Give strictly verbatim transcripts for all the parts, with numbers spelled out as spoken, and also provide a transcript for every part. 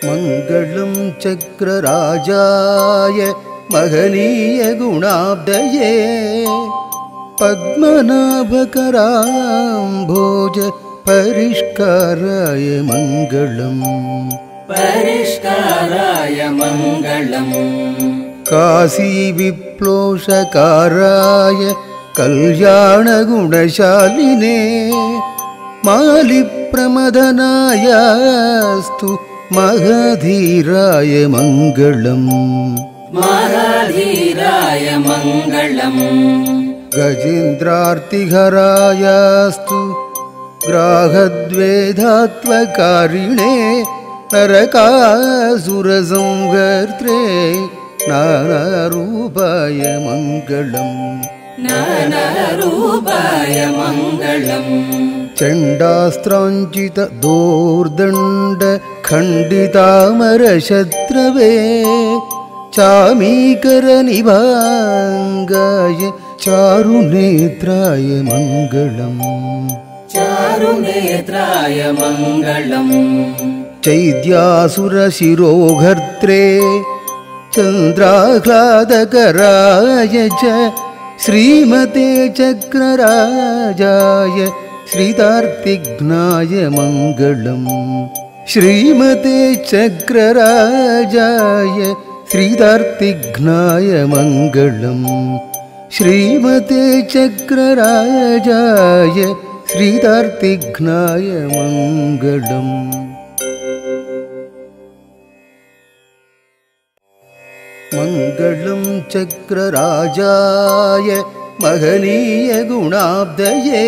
मङ्गलं चक्रराजाय महनीय गुणाब्दये पद्मनाभकराम्भोज परिष्काराय मङ्गलम् परिष्काराय मङ्गलम् काशी विप्लोषकाराय कल्याणगुणशालिने मालिप्रमदनायास्तु महाधीराय मङ्गलम् महाधीराय मङ्गलम् गजेन्द्रार्तिहरायास्तु ग्राहद्वेधात्वकारिणे नरकासुरसंहर्त्रे नानारूपाय मङ्गलम् नानारूपाय मङ्गलम् चण्डास्त्राञ्चित दोर्दण्ड खण्डितामरशत्रवे चामीकरनिभाङ्गाय चारुनेत्राय मङ्गलम् चारुनेत्राय मङ्गलम् चैद्यासुरशिरोघर्त्रे चन्द्राह्लादकराय च श्रीमते चक्रराजाय श्रीतार्तिघ्नाय मङ्गलम् श्रीमते चक्रराजाय श्रीतार्तिघ्नाय मङ्गलम् श्रीमते चक्रराजाय श्रीतार्तिघ्नाय मङ्गलम् मङ्गलं चक्रराजाय महनीय गुणाब्दये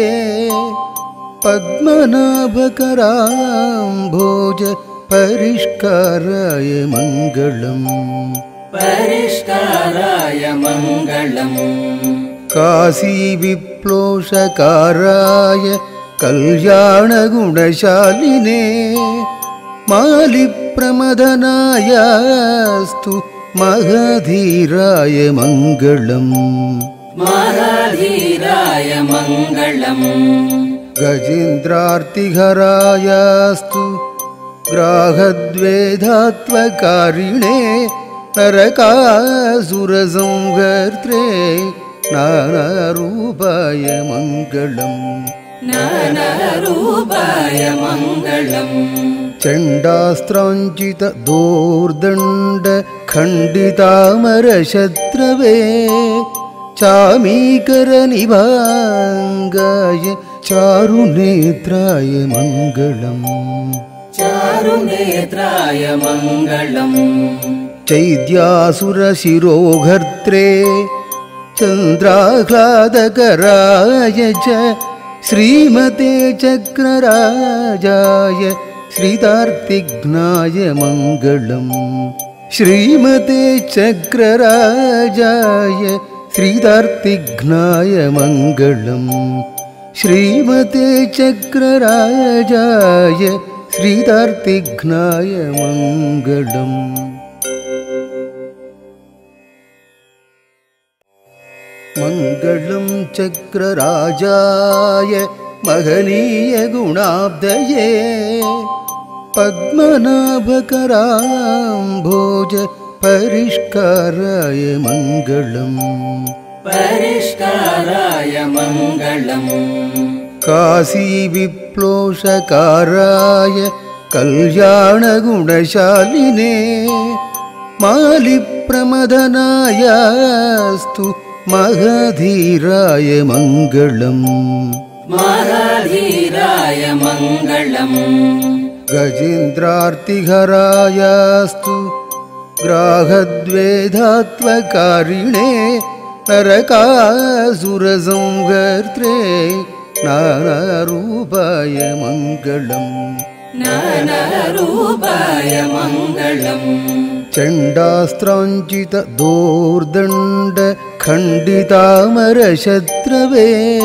पद्मनाभकराम्भोज परिष्काराय मङ्गलम् परिष्काराय मङ्गलम् काशी विप्लोषकाराय कल्याणगुणशालिने मालिप्रमदनायास्तु महाधीराय मङ्गलम् महाधीराय मङ्गलम् गजेन्द्रार्तिहरायास्तु ग्राहद्वेधात्वकारिणे नरकासुरसंहर्त्रे नानारूपाय मङ्गलम् नानारूपाय मङ्गलम् चण्डास्त्राञ्चित दोर्दण्ड खण्डितामरशत्रवे चामीकरनिभाङ्गाय चारुनेत्राय मङ्गलम् चारुनेत्राय मङ्गलम् चैद्यासुरशिरोघर्त्रे चन्द्राह्लादकराय च श्रीमते चक्रराजाय श्रीतार्तिघ्नाय मङ्गलम् श्रीमते चक्रराजाय श्रीतार्तिघ्नाय मङ्गलम् श्रीमते चक्रराजाय श्रीतार्तिघ्नाय मङ्गलम् मङ्गलं चक्रराजाय महनीय गुणाब्दये पद्मनाभकराम्भोज परिष्काराय मङ्गलम् परिष्काराय मङ्गलम् काशी विप्लोषकाराय कल्याणगुणशालिने मालिप्रमदनायास्तु महाधीराय मङ्गलम् महाधीराय मङ्गलम् गजेन्द्रार्तिहरायास्तु ग्राहद्वेधात्वकारिणे नरकासुरसंहर्त्रे नानारूपाय मङ्गलम् नानारूपाय मङ्गलम् चण्डास्त्राञ्चित दोर्दण्ड खण्डितामरशत्रवे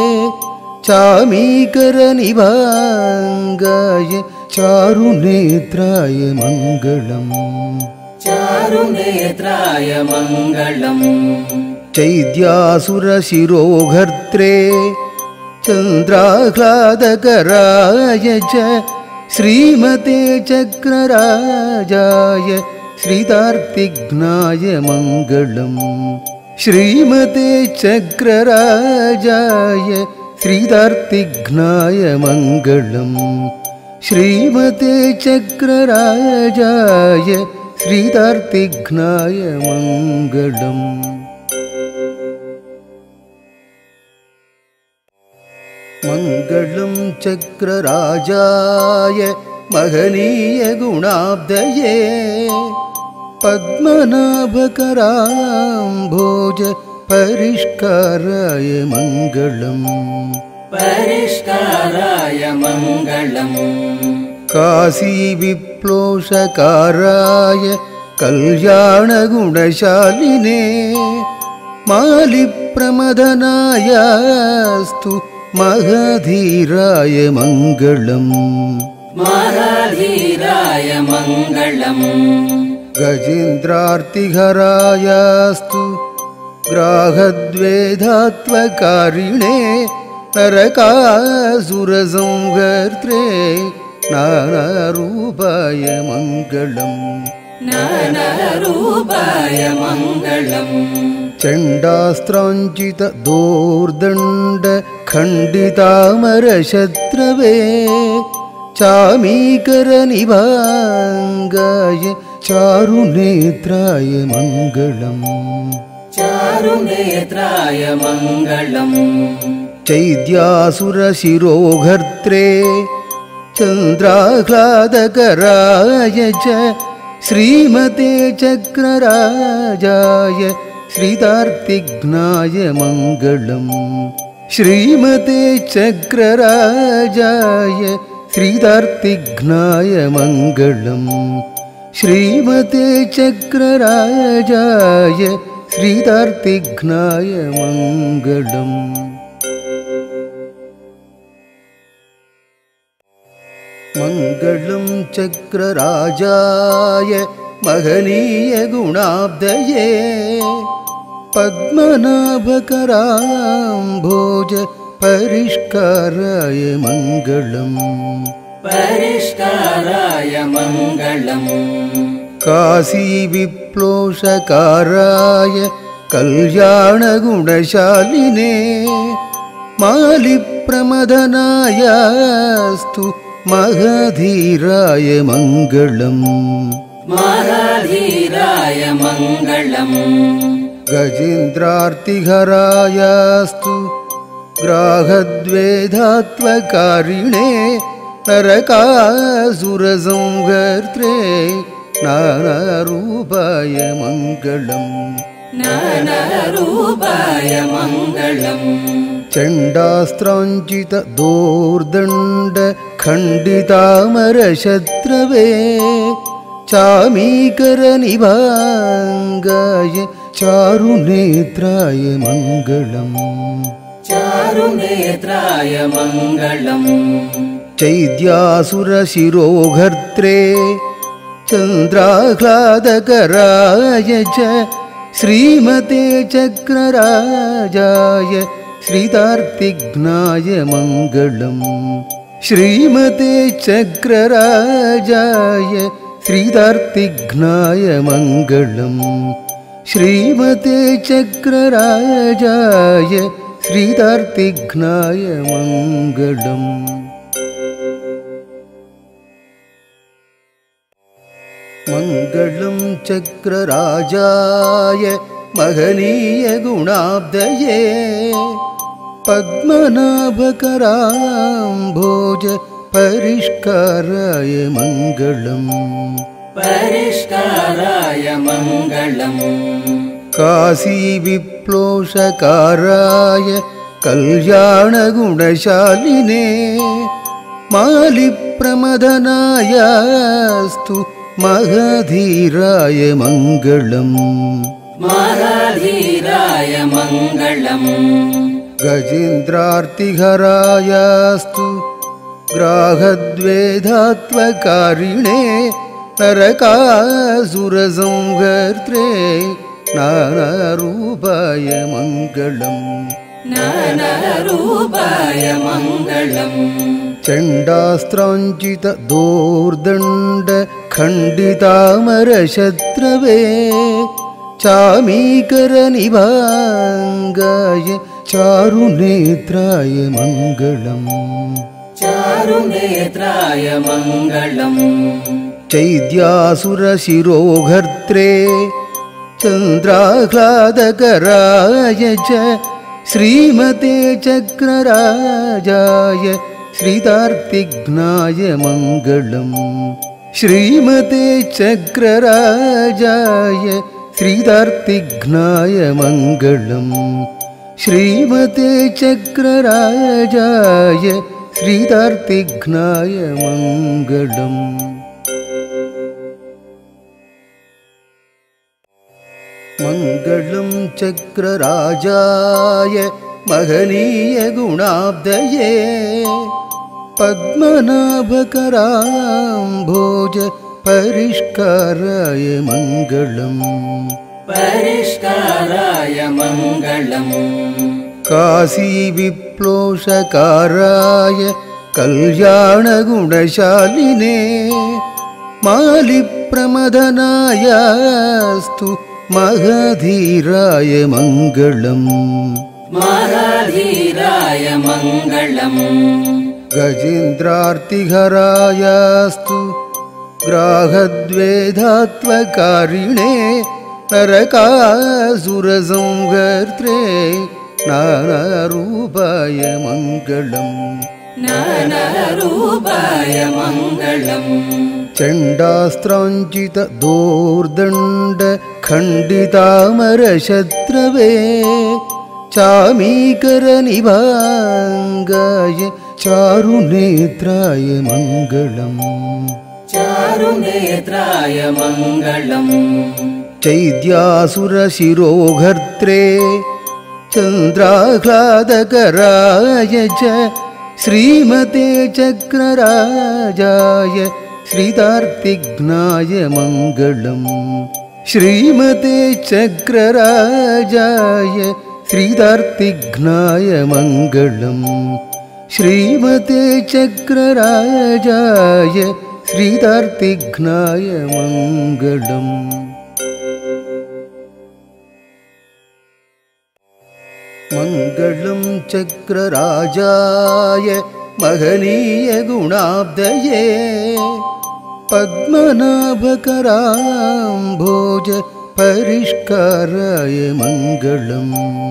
चामीकरनिभाङ्गाय चारुनेत्राय मङ्गलम् चारुनेत्राय मङ्गलम् चैद्यासुरशिरोघर्त्रे चन्द्राह्लादकराय च श्रीमते चक्रराजाय श्रीतार्तिघ्नाय मङ्गलम् श्रीमते चक्रराजाय श्रीतार्तिघ्नाय मङ्गलम् श्रीमते चक्रराजाय श्रीतार्तिघ्नाय मङ्गलम्। मङ्गलं चक्रराजाय महनीय गुणाब्धये पद्मनाभकराम्भोज परिष्काराय मङ्गलम् परिष्काराय मङ्गलम् काशी विप्लोषकाराय कल्याणगुणशालिने मालिप्रमदनायास्तु महाधीराय मङ्गलम् महाधीराय मङ्गलम् गजेन्द्रार्तिहरायास्तु ग्राहद्वेधात्वकारिणे नरकासुरसंहर्त्रे नानारूपाय मङ्गलम् नानारूपाय मङ्गलम् चण्डास्त्राञ्चित दोर्दण्ड खण्डितामरशत्रवे चामीकरनिभाङ्गाय चारुनेत्राय मङ्गलम् चारुनेत्राय मङ्गलम् चैद्यासुरशिरोघर्त्रे चन्द्राह्लादकराय च श्रीमते चक्रराजाय श्रीतार्तिघ्नाय मङ्गलम् श्रीमते चक्रराजाय श्रीतार्तिघ्नाय मङ्गलम् श्रीमते चक्रराजाय श्रीतार्तिघ्नाय मङ्गलम्। मङ्गलं चक्रराजाय महनीय गुणाब्धये पद्मनाभकराम्भोज परिष्काराय मङ्गलम् परिष्काराय मङ्गलम् काशी विप्लोषकाराय कल्याणगुणशालिने मालिप्रमदनायास्तु महाधीराय मङ्गलम् महाधीराय मङ्गलम् गजेन्द्रार्तिहरायास्तु ग्राहद्वेधात्वकारिणे नरकासुरसंहर्त्रे नानारूपाय मङ्गलम् नानारूपाय मङ्गलम् चण्डास्त्राञ्चित दोर्दण्ड खण्डितामरशत्रवे चामीकरनिभाङ्गाय चारुनेत्राय मङ्गलम् चारुनेत्राय मङ्गलम् चैद्यासुरशिरोघर्त्रे चन्द्राह्लादकराय च श्रीमते चक्रराजाय श्रीतार्तिघ्नाय मङ्गलम् श्रीमते चक्रराजाय श्रीतार्तिघ्नाय मङ्गलम् श्रीमते चक्रराजाय श्रीतार्तिघ्नाय मङ्गलम्। मङ्गलं चक्रराजाय महनीय गुणाब्धये पद्मनाभकराम्भोज परिष्काराय मङ्गलम् परिष्काराय मङ्गलम् काशी विप्लोषकाराय कल्याणगुणशालिने मालिप्रमदनायास्तु महाधीराय मङ्गलम् महाधीराय मङ्गलम् गजेन्द्रार्तिहरायास्तु ग्राहद्वेधात्वकारिणे नरकासुरसंहर्त्रे नानारूपाय मङ्गलम् नानारूपाय मङ्गलम् चण्डास्त्राञ्चित दोर्दण्ड खण्डितामरशत्रवे चामीकर निभाङ्गाय चारुनेत्राय मङ्गलम् चारुनेत्राय मङ्गलम् चैद्यासुरशिरोघर्त्रे चन्द्राह्लादकराय च श्रीमते चक्रराजाय श्रीतार्तिघ्नाय मङ्गलम् श्रीमते चक्रराजाय श्रीतार्तिघ्नाय मङ्गलम् श्रीमते चक्रराजाय श्रीतार्तिघ्नाय मङ्गलम् मङ्गलं चक्रराजाय महनीय गुणाब्दये पद्मनाभकराम्भोज परिष्काराय मङ्गलम् परिष्काराय मङ्गलम् काशीविप्लोषकाराय कल्याणगुणशालिने मालिप्रमदनायास्तु महाधीराय मङ्गलम् महाधीराय मङ्गलम् गजेन्द्रार्तिहरायास्तु ग्राहद्वेधात्वकारिणे नरकासुरसंहर्त्रे नानारूपाय मङ्गलम् नानारूपाय मङ्गलम् चण्डास्त्राञ्चित दोर्दण्ड खण्डितामरशत्रवे चामीकर निभाङ्गाय चारुनेत्राय मङ्गलम् चारुनेत्राय मङ्गलम् चैद्यासुरशिरोघर्त्रे चन्द्राह्लादकराय च श्रीमते चक्रराजाय श्रीतार्तिघ्नाय मङ्गलम् श्रीमते चक्रराजाय श्रीतार्तिघ्नाय मङ्गलम् श्रीमते चक्रराजाय श्रीतार्तिघ्नाय मङ्गलम् मङ्गलं चक्रराजाय महनीय गुणाब्दये पद्मनाभकराम्भोज परिष्काराय मङ्गलम्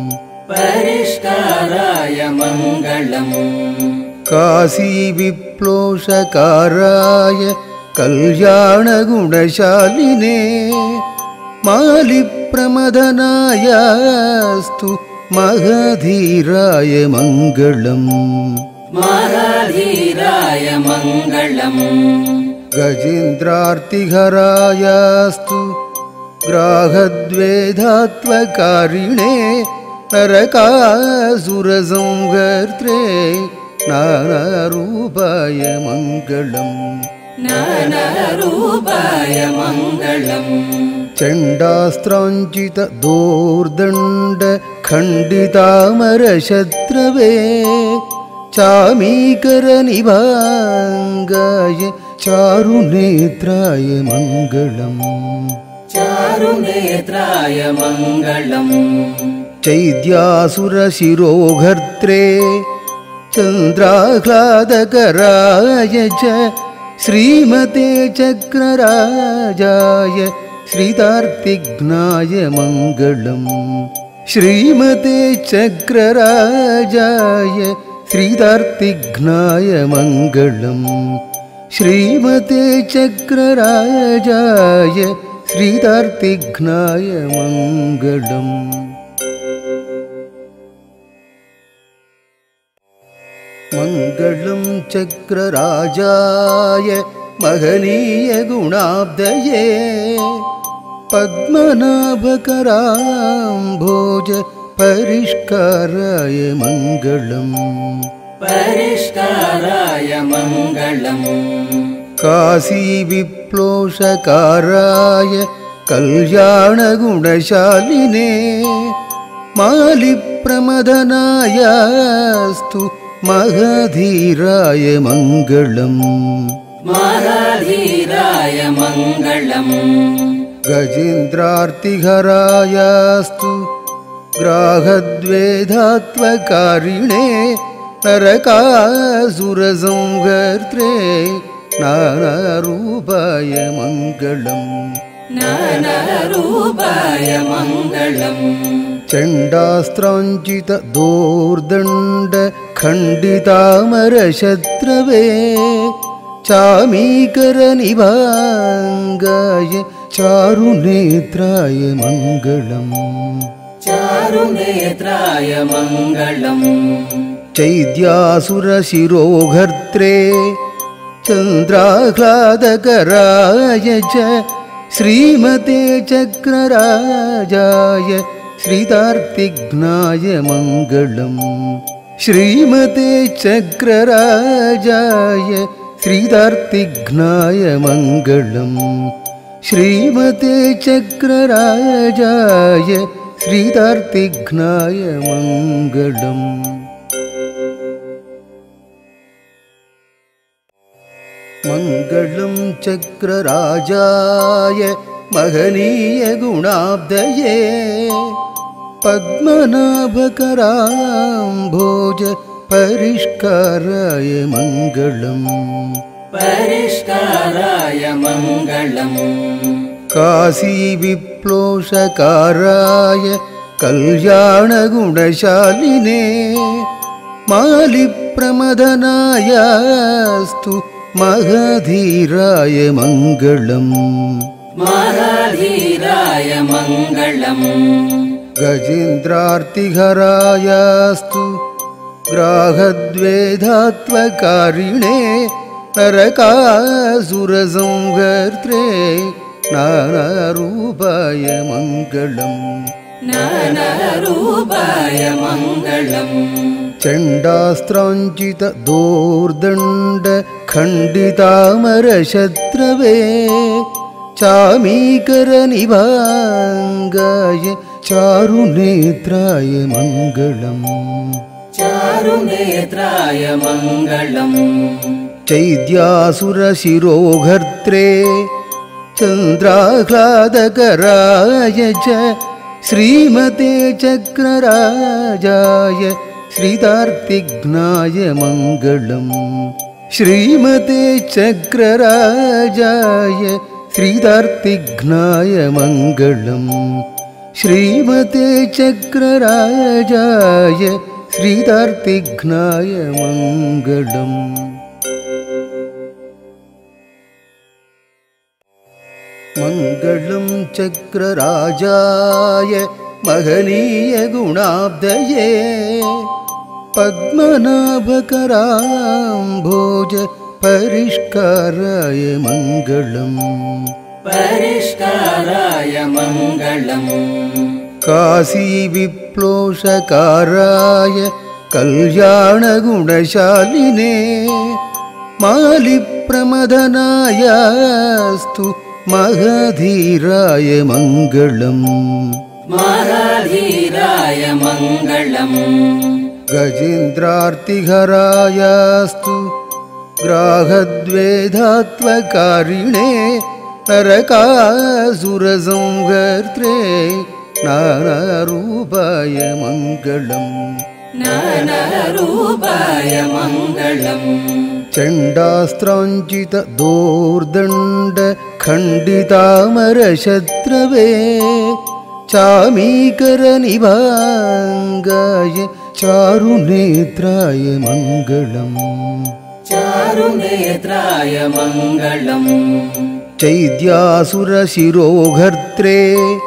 परिष्काराय मङ्गलम् काशीविप्लोषकाराय कल्याणगुणशालिने मालिप्रमदनायास्तु महाधीराय मङ्गलम् महाधीराय मङ्गलम् गजेन्द्रार्तिहरायास्तु ग्राहद्वेधात्वकारिणे नरकासुरसंहर्त्रे नानारूपाय मङ्गलम् नानारूपाय मङ्गलम् चण्डास्त्राञ्चित दोर्दण्ड खण्डितामरशत्रवे चामीकर निभाङ्गाय चारुनेत्राय मङ्गलम् चारुनेत्राय मङ्गलम् चैद्यासुरशिरोघर्त्रे चन्द्राह्लादकराय च श्रीमते चक्रराजाय श्रीतार्तिघ्नाय मङ्गलम् श्रीमते चक्रराजाय श्रीतार्तिघ्नाय मङ्गलम् श्रीमते चक्रराजाय श्रीतार्तिघ्नाय मङ्गलम् मङ्गलं चक्रराजाय महनीय गुणाब्दये पद्मनाभकराम्भोज परिष्काराय मङ्गलम् परिष्काराय मङ्गलम् काशीविप्लोषकाराय कल्याणगुणशालिने मालिप्रमदनायास्तु महधीराय मङ्गलम् महधीराय मङ्गलम् गजेन्द्रार्तिहरायास्तु ग्राहद्वेधात्वकारिणे नरकासुरसंहर्त्रे नानारूपाय मङ्गलम् नानारूपाय मङ्गलम् चण्डास्त्राञ्चित दोर्दण्ड खण्डितामरशत्रवे चामीकरनिभाङ्गाय चारुनेत्राय मङ्गलम् चारुनेत्राय मङ्गलम् चैद्यासुरशिरोघर्त्रे चन्द्राह्लादकराय च श्रीमते चक्रराजाय श्रितार्तिघ्नाय मङ्गलम् श्रीमते चक्रराजाय श्रितार्तिघ्नाय मङ्गलम् श्रीमते चक्रराजाय श्रितार्तिघ्नाय मङ्गलम् मङ्गलं चक्रराजाय महनीयगुणाब्धये पद्मनाभकराम्भोज परिष्काराय मङ्गलम् परिष्काराय मङ्गलम् काशीविप्लोषकाराय कल्याणगुणशालिने मालिप्रमदनायास्तु महधीराय मङ्गलम् महधीराय मङ्गलम् गजेन्द्रार्तिहरायास्तु ग्राहद्वेधात्वकारिणे नरकासुरसंहर्त्रे नानारूपाय मङ्गलम् नानारूपाय मङ्गलम् चण्डास्त्राञ्चित दोर्दण्ड खण्डितामरशत्रवे चामीकरनिभाङ्गाय चारुनेत्राय मङ्गलम् चारुनेत्राय मङ्गलम् चैद्यासुरशिरोघर्त्रे चन्द्राह्लादकराय च श्रीमते चक्रराजाय श्रितार्तिघ्नाय मङ्गलम् श्रीमते चक्रराजाय श्रितार्तिघ्नाय मङ्गलम् श्रीमते चक्रराजाय श्रितार्तिघ्नाय मङ्गलम् मङ्गलं चक्रराजाय महनीयगुणाब्धये पद्मनाभकराम्भोज परिष्काराय मङ्गलम् परिष्काराय मङ्गलम् काशीविप्लोषकाराय कल्याणगुणशालिने मालिप्रमदनायास्तु महधीराय मङ्गलम् महधीराय मङ्गलम् गजेन्द्रार्तिहरायास्तु ग्राहद्वेधात्वकारिणे नरकासुरसंहर्त्रे नानारूपाय मङ्गलम् नानारूपाय मङ्गलम् चण्डास्त्राञ्चित दोर्दण्ड खण्डितामरशत्रवे चामीकरनिभाङ्गाय चारुनेत्राय मङ्गलम् चारुनेत्राय मङ्गलम् चैद्यासुरशिरोघर्त्रे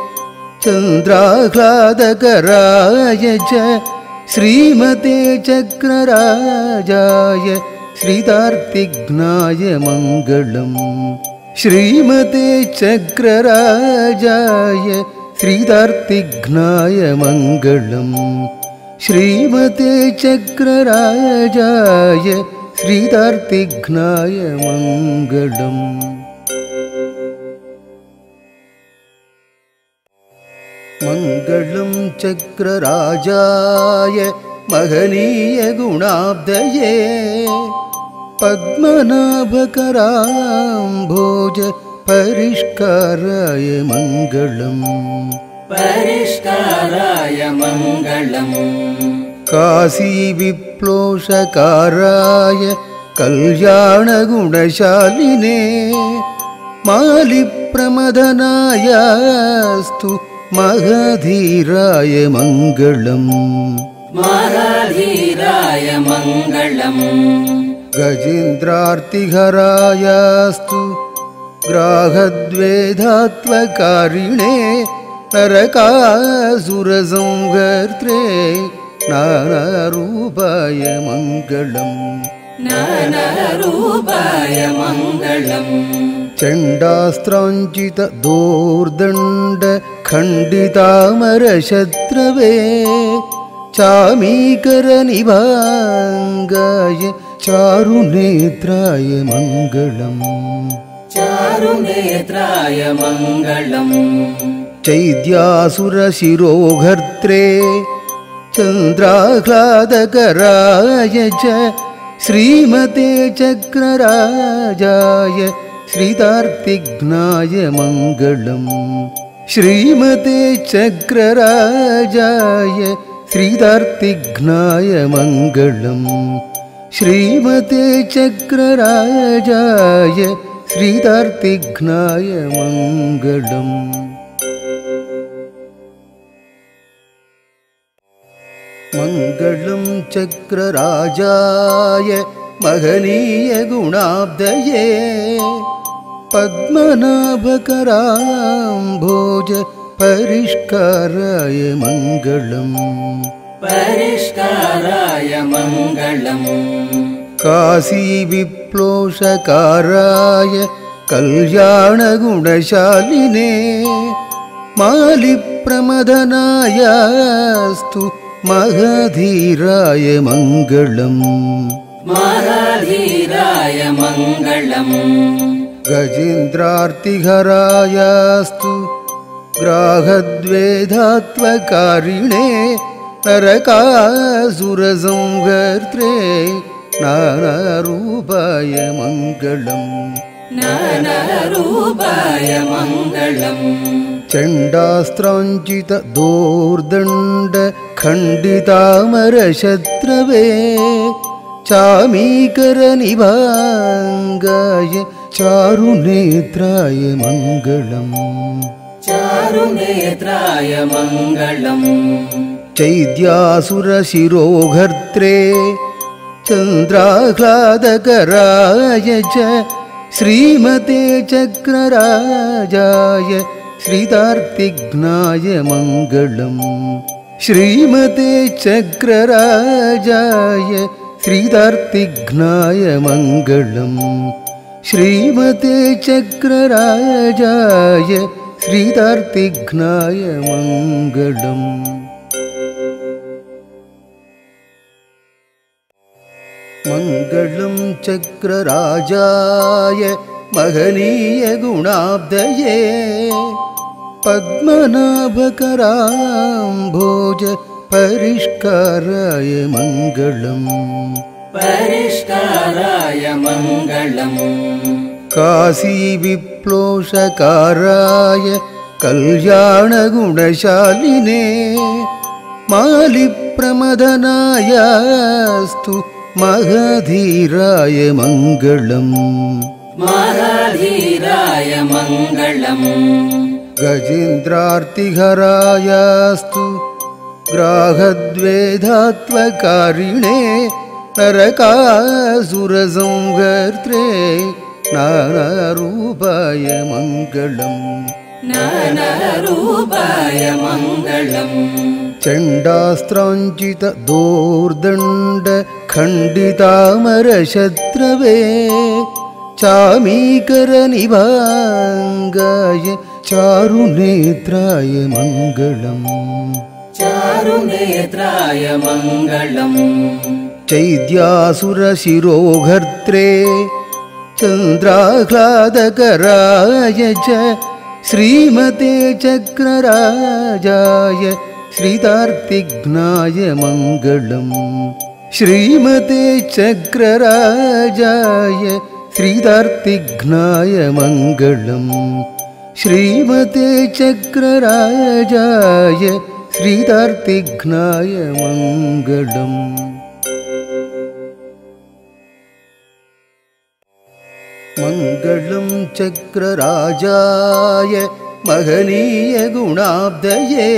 चन्द्राह्लादकराय च श्रीमते चक्रराजाय श्रितार्तिघ्नाय मङ्गलम् श्रीमते चक्रराजाय श्रितार्तिघ्नाय मङ्गलम् श्रीमते चक्रराजाय श्रितार्तिघ्नाय मङ्गलम् मङ्गलं चक्रराजाय महनीय गुणाब्दये पद्मनाभकराम्भोज परिष्काराय मङ्गलम् परिष्काराय मङ्गलम् काशी विप्लोषकाराय कल्याणगुणशालिने मालिप्रमदनायास्तु महधीराय मङ्गलम् महधीराय मङ्गलम् गजेन्द्रार्तिहरायास्तु ग्राहद्वेधात्वकारिणे नरकासुरसंहर्त्रे नानारूपाय मङ्गलम् नानारूपाय मङ्गलम् चण्डास्त्राञ्चित दोर्दण्ड खण्डितामरशत्रवे चामीकरनिभाङ्गाय चारुनेत्राय मङ्गलम् चारुनेत्राय मङ्गलम् चैद्यासुरशिरोघर्त्रे चन्द्राह्लादकराय च श्रीमते चक्रराजाय श्रितार्तिघ्नाय मङ्गलम् श्रीमते चक्रराजाय श्रितार्तिघ्नाय मङ्गलम् श्रीमते चक्रराजाय श्रितार्तिघ्नाय मङ्गलम् मङ्गलं चक्रराजाय महनीय गुणाब्दये पद्मनाभकराम्भोज परिष्काराय मङ्गलम् परिष्काराय मङ्गलम् काशी विप्लोषकाराय कल्याणगुणशालिने मालिप्रमदनायास्तु महधीराय मङ्गलम् महधीराय मङ्गलम् गजेन्द्रार्तिहरायास्तु ग्राहद्वेधात्वकारिणे नरकासुरसंहर्त्रे नानारूपाय मङ्गलम् नानारूपाय मङ्गलम् चण्डास्त्राञ्चित दोर्दण्ड खण्डितामरशत्रवे चामीकरनिभाङ्गाय चारुनेत्राय मङ्गलम् चारुनेत्राय मङ्गलम् चैद्यासुरशिरोघर्त्रे चन्द्राह्लादकराय च श्रीमते चक्रराजाय श्रितार्तिघ्नाय मङ्गलम् श्रीमते चक्रराजाय श्रितार्तिघ्नाय मङ्गलम् श्रीमते चक्रराजाय श्रितार्तिघ्नाय मङ्गलम् मङ्गलं चक्रराजाय महनीय गुणाब्दये पद्मनाभकराम्भोज परिष्काराय मङ्गलम् परिष्काराय मङ्गलम् काशी विप्लोषकाराय कल्याणगुणशालिने मालिप्रमदनायास्तु महधीराय मङ्गलम् महधीराय मङ्गलम् गजेन्द्रार्तिहरायास्तु ग्राहद्वेधात्वकारिणे नरकासुरसंहर्त्रे नानारूपाय मङ्गलम् नानारूपाय मङ्गलम् चण्डास्त्राञ्चित दोर्दण्ड खण्डितामरशत्रवे चामीकरनिभाङ्गाय चारुनेत्राय मङ्गलम् चारुनेत्राय मङ्गलम् चैद्यासुरशिरोघर्त्रे चन्द्राह्लादकराय च श्रीमते चक्रराजाय श्रीतार्तिघ्नाय मङ्गलम् श्रीमते चक्रराजाय श्रीतार्तिघ्नाय मङ्गलम् श्रीमते चक्रराजाय श्रीतार्तिघ्नाय मङ्गलम् मङ्गलं चक्रराजाय महनीय गुणाब्धये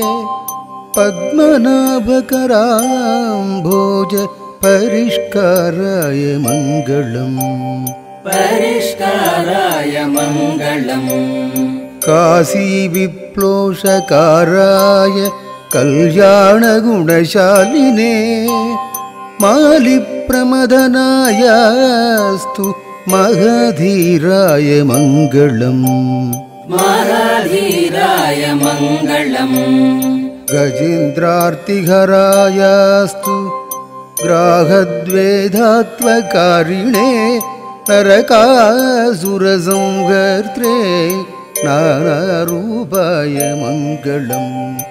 पद्मनाभकराम्भोज परिष्काराय मङ्गलम् परिष्काराय मङ्गलम् काशीविप्लोषकाराय कल्याणगुणशालिने मालिप्रमदनायास्तु महाधीराय मङ्गलम् महाधीराय मङ्गलम् गजेन्द्रार्तिहरायास्तु ग्राहद्वेधात्वकारिणे नरकासुरसंहर्त्रे नानारूपाय मङ्गलम्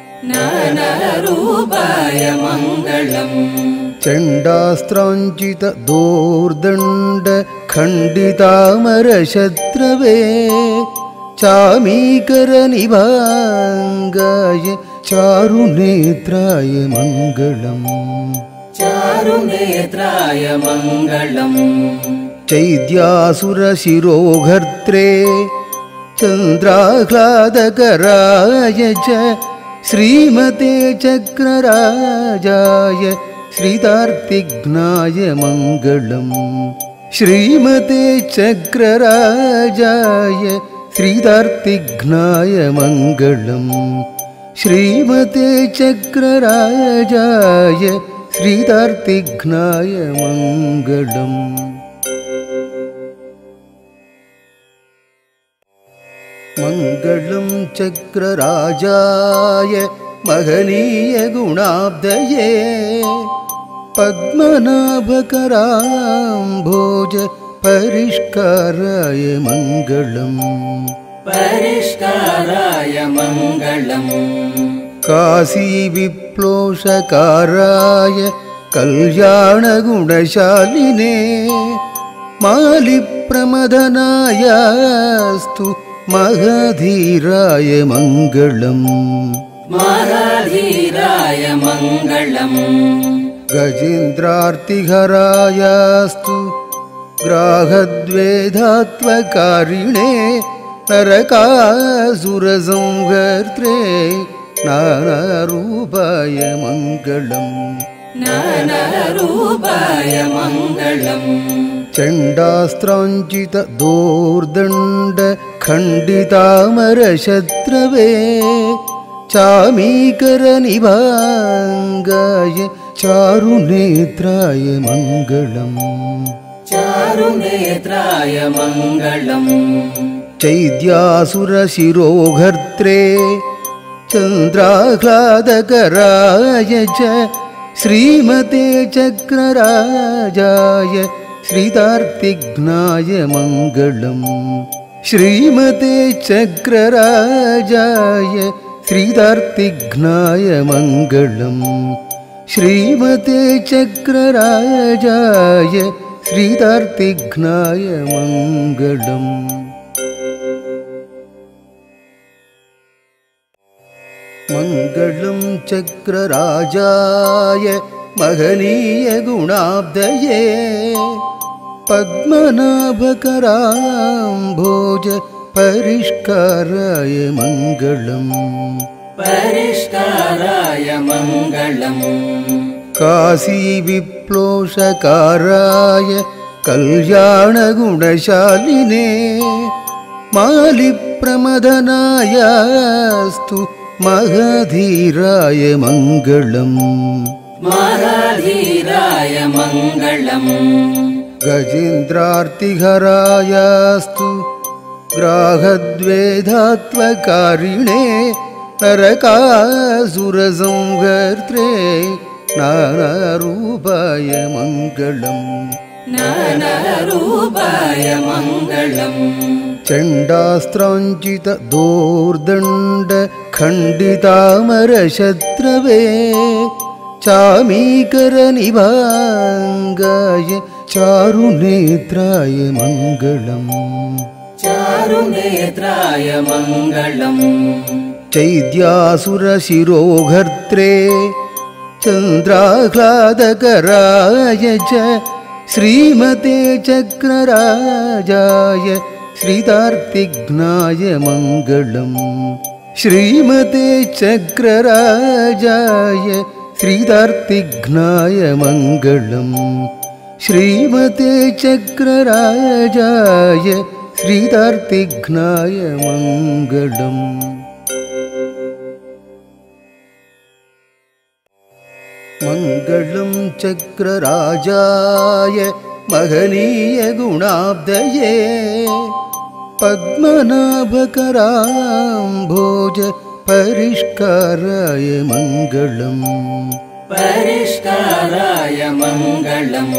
नानारूपाय मङ्गलम् चण्डास्त्राञ्चित दोर्दण्ड खण्डितामरशत्रवे चामीकरनिभाङ्गाय चारुनेत्राय मङ्गलम् चारुनेत्राय मङ्गलम् चैद्यासुरशिरोघर्त्रे चन्द्राह्लादकराय च श्रीमते चक्रराजाय श्रीतार्तिघ्नाय मङ्गलम् श्रीमते चक्रराजाय श्रीतार्तिघ्नाय मङ्गलम् श्रीमते चक्रराजाय श्रीतार्तिघ्नाय मङ्गलम् मङ्गलं चक्रराजाय महनीय गुणाब्धये पद्मनाभकराम्भोज परिष्काराय मङ्गलम् परिष्काराय मङ्गलम् काशीविप्लोषकाराय कल्याणगुणशालिने मालिप्रमदनायास्तु महाधीराय मङ्गलम् महाधीराय मङ्गलम् गजेन्द्रार्तिहरायास्तु ग्राहद्वेधात्वकारिणे नरकासुरसंहर्त्रे नानारूपाय मङ्गलम् नानारूपाय मङ्गलम् चण्डास्त्राञ्चित दोर्दण्ड खण्डितामरशत्रवे चामीकरनिभाङ्गाय चारुनेत्राय मङ्गलम् चारुनेत्राय मङ्गलम् चैद्यासुरशिरोघर्त्रे चन्द्राह्लादकराय च श्रीमते चक्रराजाय श्रीतार्तिघ्नाय मङ्गलम् श्रीमते चक्रराजाय श्रीतार्तिघ्नाय मङ्गलम् श्रीमते चक्रराजाय श्रीतार्तिघ्नाय मङ्गलम् मङ्गलं चक्रराजाय महनीय गुणाब्धये पद्मनाभकराम्भोज परिष्काराय मङ्गलम् परिष्काराय मङ्गलम् काशीविप्लोषकाराय कल्याणगुणशालिने मालिप्रमदनायास्तु महाधीराय मङ्गलम् महाधीराय मङ्गलम् गजेन्द्रार्तिहरायास्तु ग्राहद्वेधात्वकारिणे नरकासुरसंहर्त्रे नानारूपाय मङ्गलम् ज्ञानरूपाय मङ्गलम् चण्डास्त्राञ्चित दोर्दण्ड खण्डितामरशत्रवे चामीकर निभाङ्गाय चारुनेत्राय मङ्गलम् चारुनेत्राय मङ्गलम् चैद्यासुरशिरोघर्त्रे चन्द्राह्लादकराय च श्रीमते चक्रराजाय श्रीतार्तिघ्नाय मङ्गलम् श्रीमते चक्रराजाय श्रीतार्तिघ्नाय मङ्गलम् श्रीमते चक्रराजाय श्रीतार्तिघ्नाय मङ्गलम् मङ्गलं चक्रराजाय महनीय गुणाब्धये पद्मनाभकराम्भोज परिष्काराय मङ्गलम् परिष्काराय मङ्गलम्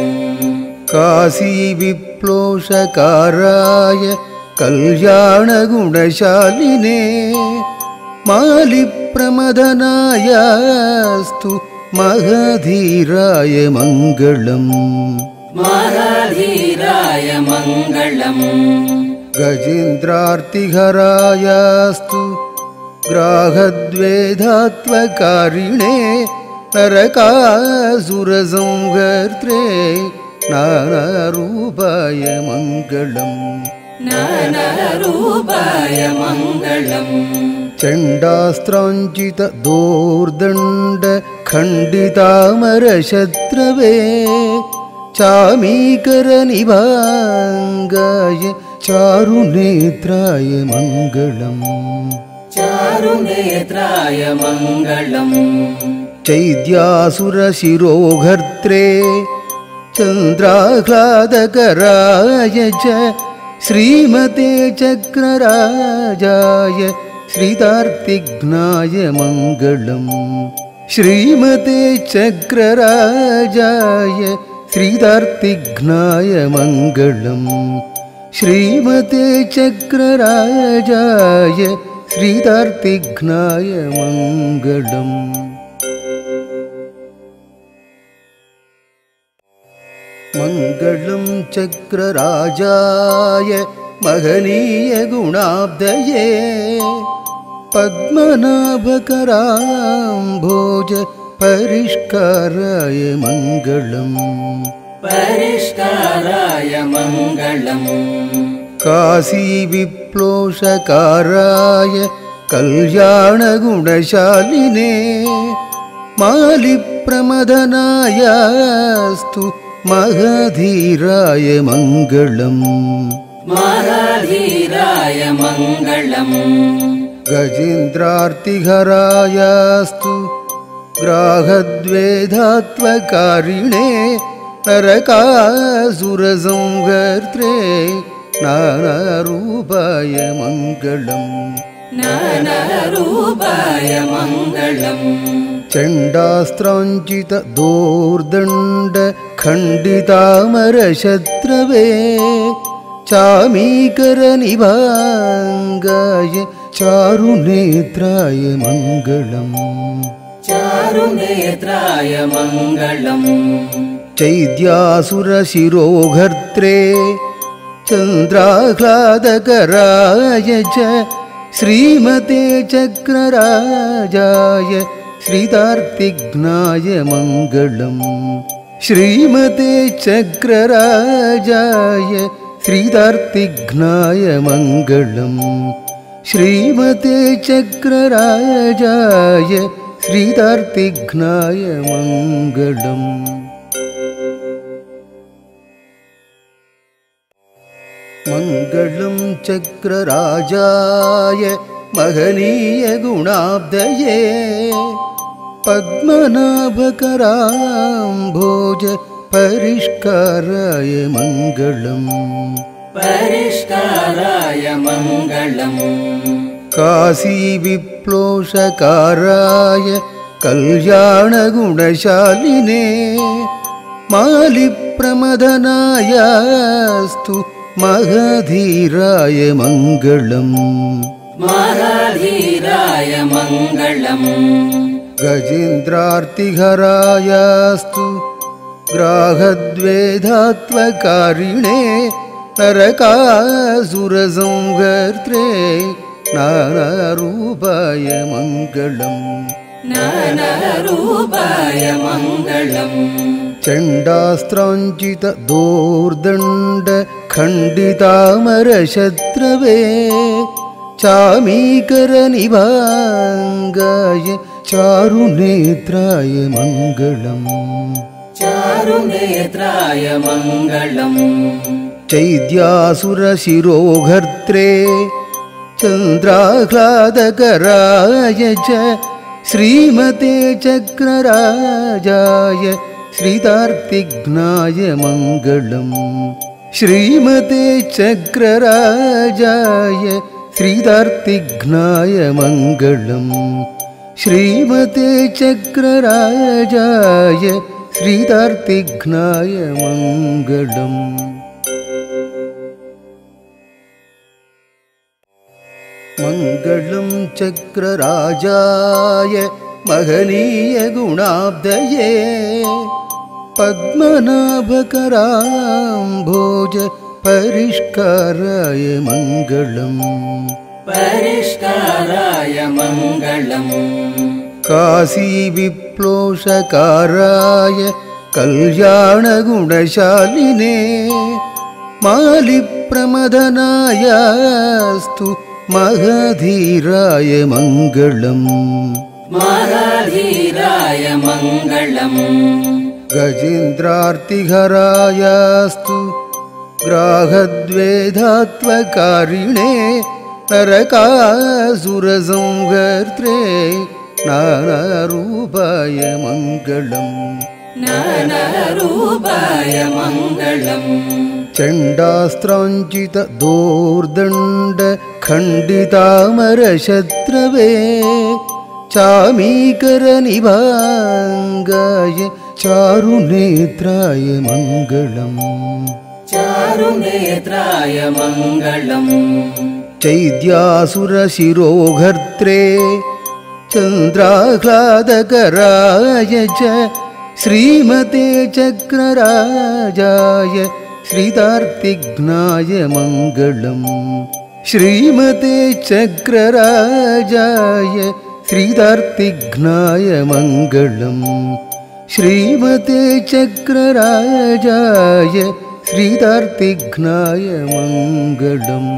काशीविप्लोषकाराय कल्याणगुणशालिने मालिप्रमदनायास्तु महाधीराय मङ्गलम् महाधीराय मङ्गलम् गजेन्द्रार्तिहरायास्तु ग्राहद्वेधात्वकारिणे नरकासुरसंहर्त्रे नानारूपाय मङ्गलम् नानारूपाय मङ्गलम् चण्डास्त्राञ्चित दोर्दण्ड खण्डितामरशत्रवे चामीकर निभाङ्गाय चारुनेत्राय मङ्गलम् चारुनेत्राय मङ्गलम् चैद्यासुरशिरोघर्त्रे चन्द्राह्लादकराय च श्रीमते चक्रराजाय श्रीतार्तिघ्नाय मङ्गलम् श्रीमते चक्रराजाय श्रीतार्तिघ्नाय मङ्गलम् श्रीमते चक्रराजाय श्रीतार्तिघ्नाय मङ्गलम् मङ्गलं चक्रराजाय महनीय गुणाब्धये पद्मनाभकराम्भोज परिष्काराय मङ्गलम् परिष्काराय मङ्गलम् काशीविप्लोषकाराय कल्याणगुणशालिने मालिप्रमदनायास्तु महाधीराय मङ्गलम् महाधीराय मङ्गलम् गजेन्द्रार्तिहरायास्तु ग्राहद्वेधात्वकारिणे नरकासुरसंहर्त्रे नानारूपाय मङ्गलम् नानारूपाय मङ्गलम् चण्डास्त्राञ्चित दोर्दण्ड खण्डितामरशत्रवे चामीकर निभाङ्गाय चारुनेत्राय मङ्गलम् चारुनेत्राय मङ्गलम् चैद्यासुरशिरोघर्त्रे चन्द्राह्लादकराय च श्रीमते चक्रराजाय श्रीतार्तिघ्नाय मङ्गलम् श्रीमते चक्रराजाय श्रीतार्तिघ्नाय मङ्गलम् श्रीमते चक्रराजाय श्रीतार्तिघ्नाय मङ्गलम् मङ्गलं चक्रराजाय महनीय गुणाब्धये पद्मनाभकराम्भोज परिष्काराय मङ्गलम् परिष्काराय मङ्गलम् काशीविप्लोषकाराय कल्याणगुणशालिने मालिप्रमदनायास्तु महधीराय मङ्गलम् महधीराय मङ्गलम् गजेन्द्रार्तिहरायास्तु ग्राहद्वेधात्वकारिणे नरकासुरसंहर्त्रे नानारूपाय मङ्गलम् नानारूपाय मङ्गलम् चण्डास्त्राञ्चित दोर्दण्ड खण्डितामरशत्रवे चामीकरनिभाङ्गाय चारुनेत्राय मङ्गलम् चारुनेत्राय मङ्गलम् चैद्यासुरशिरोघर्त्रे चन्द्राह्लादकराय च श्रीमते चक्रराजाय श्रीतार्तिघ्नाय मङ्गलम् श्रीमते चक्रराजाय श्रीतार्तिघ्नाय मङ्गलम् श्रीमते चक्रराजाय श्रीतार्तिघ्नाय मङ्गलम् मङ्गलं चक्रराजाय महनीयगुणाब्धये पद्मनाभकराम्भोज परिष्काराय मङ्गलम् परिष्काराय मङ्गलम् काशीविप्लोषकाराय कल्याणगुणशालिने मालिप्रमदनायास्तु महधीराय मङ्गलम् महधीराय मङ्गलम् गजेन्द्रार्तिहरायास्तु ग्राहद्वेधात्वकारिणे नरकासुरसंहर्त्रे नानारूपाय मङ्गलम् नानारूपाय मङ्गलम् चण्डास्त्राञ्चित दोर्दण्ड खण्डितामरशत्रवे चामीकरनिभाङ्गाय चारुनेत्राय मङ्गलम् चारुनेत्राय मङ्गलम् चैद्यासुरशिरोघर्त्रे चन्द्राह्लादकराय च श्रीमते चक्रराजाय श्रीतार्तिघ्नाय मङ्गलम् श्रीमते चक्रराजाय श्रीतार्तिघ्नाय मङ्गलम् श्रीमते चक्रराजाय श्रीतार्तिघ्नाय मङ्गलम्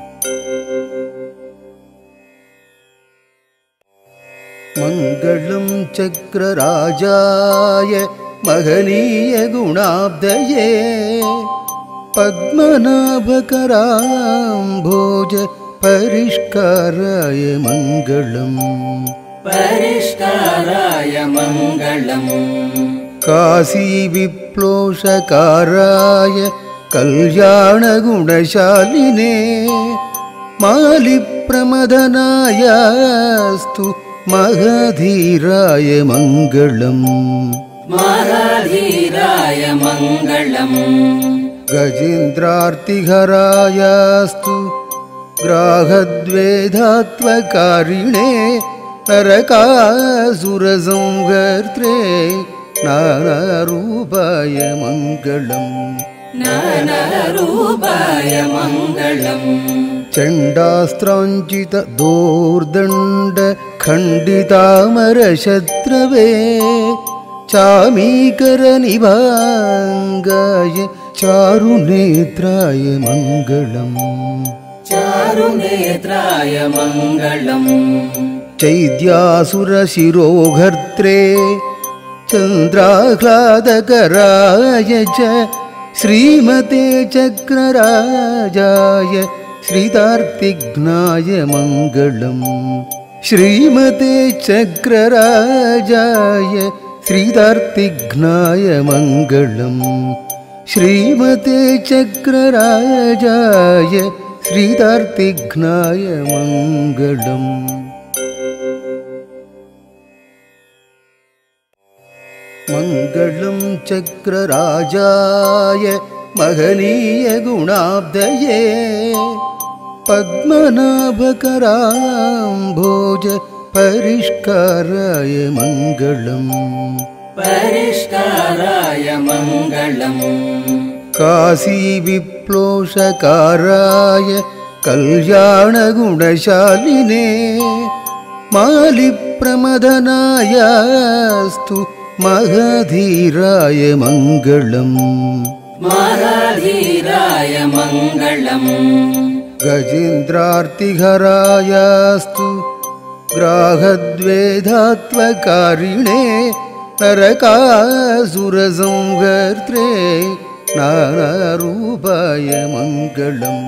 मङ्गलं चक्रराजाय महनीयगुणाब्धये पद्मनाभकराम्भोज परिष्काराय मङ्गलम् परिष्काराय मङ्गलम् काशीविप्लोषकाराय कल्याणगुणशालिने मालिप्रमदनायास्तु महधीराय मङ्गलम् महधीराय मङ्गलम् गजेन्द्रार्तिहरायास्तु ग्राहद्वेधात्वकारिणे नरकासुरसंहर्त्रे नानारूपाय मङ्गलम् नानारूपाय मङ्गलम् चण्डास्त्राञ्चित दोर्दण्ड खण्डितामरशत्रवे चामीकरनिभाङ्गाय चारुनेत्राय मङ्गलम् चारुनेत्राय मङ्गलम् चैद्यासुरशिरोघर्त्रे चन्द्राह्लादकराय च श्रीमते चक्रराजाय श्रीतार्तिघ्नाय मङ्गलम् श्रीमते चक्रराजाय श्रीतार्तिघ्नाय मङ्गलम् श्रीमते चक्रराजाय श्रीतार्तिघ्नाय मङ्गलम् मङ्गलं चक्रराजाय महनीय गुणाब्धये पद्मनाभकराम्भोज परिष्काराय मङ्गलम् परिष्काराय मङ्गलम् काशी विप्लोषकाराय कल्याणगुणशालिने मालिप्रमदनायास्तु महाधीराय मङ्गलम् महाधीराय मङ्गलम् गजेन्द्रार्तिहरायास्तु ग्राहद्वेधात्वकारिणे नरकासुरसंहर्त्रे नानारूपाय मङ्गलम्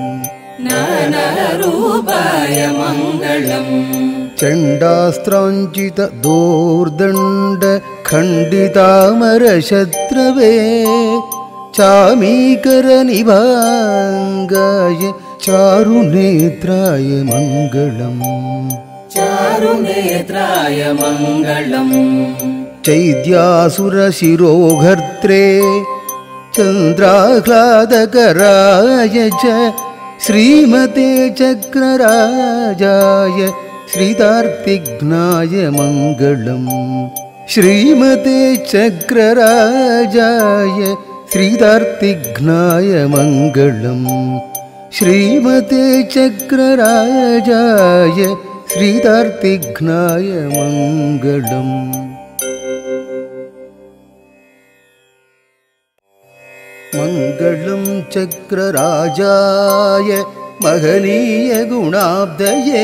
नानारूपाय मङ्गलम् चण्डास्त्राञ्चित दोर्दण्ड खण्डितामरशत्रवे चामीकरनिभाङ्गाय चारुनेत्राय मङ्गलम् चारुनेत्राय मङ्गलम् चैद्यासुरशिरोघर्त्रे चन्द्राह्लादकराय च श्रीमते चक्रराजाय श्रितार्तिघ्नाय मङ्गलम् श्रीमते चक्रराजाय श्रितार्तिघ्नाय मङ्गलम् श्रीमते चक्रराजाय श्रितार्तिघ्नाय मङ्गलम् मङ्गलं चक्रराजाय महनीय गुणाब्धये